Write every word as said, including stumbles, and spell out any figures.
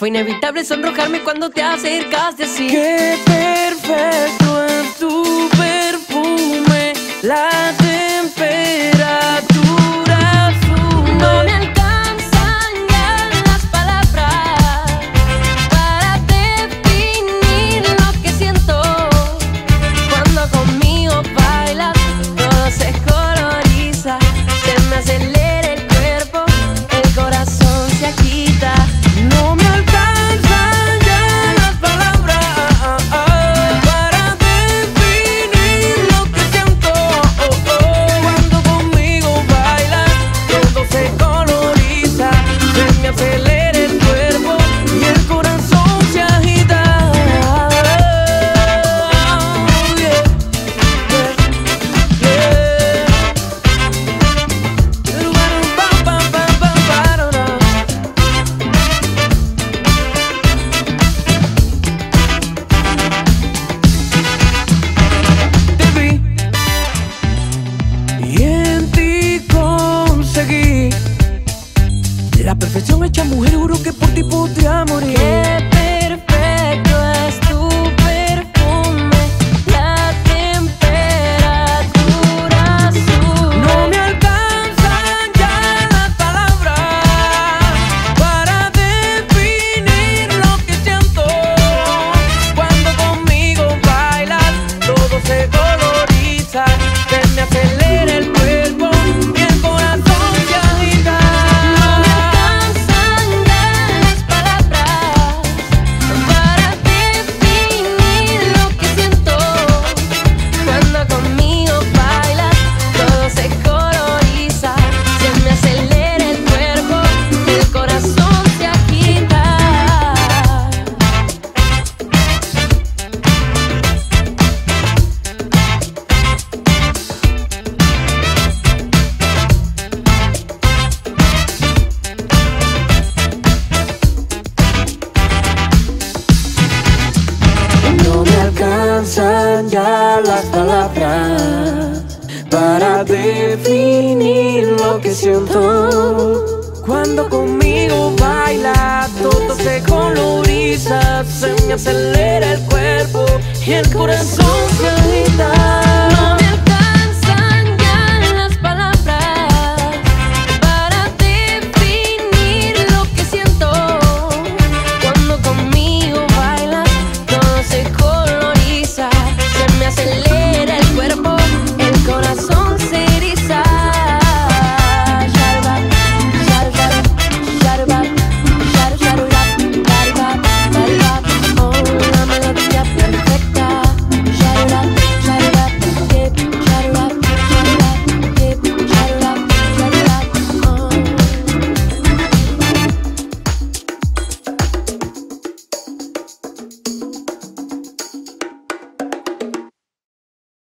inevitable sonrojarme cuando te acercaste así. Qué perfecto es tu perfume, la temperatura sube. No me alcanzan ya las palabras para definir lo que siento. Cuando conmigo bailas, todo se coloriza, se me acelera el cuerpo, el corazón se agita. No me alcanzan ya las palabras para definir lo que siento. Cuando conmigo bailas, todo se coloriza, se me acelera el cuerpo y el corazón se agita. Te vi y en ti conseguí la perfección hecha mujer, juro que por ti podría morir. Qué perfecto es tu perfume, la temperatura sube. No me alcanzan ya las palabras para definir lo que siento. Cuando conmigo bailas, todo se coloriza, se me acelera el cuerpo y el corazón se agita. No me alcanzan ya las palabras para definir lo que siento. Cuando conmigo bailas, todo se coloriza, se me acelera el cuerpo, el corazón se agita. No me alcanzan ya las palabras para definir lo que siento. Cuando conmigo baila, todo se coloriza, se me acelera el cuerpo y el corazón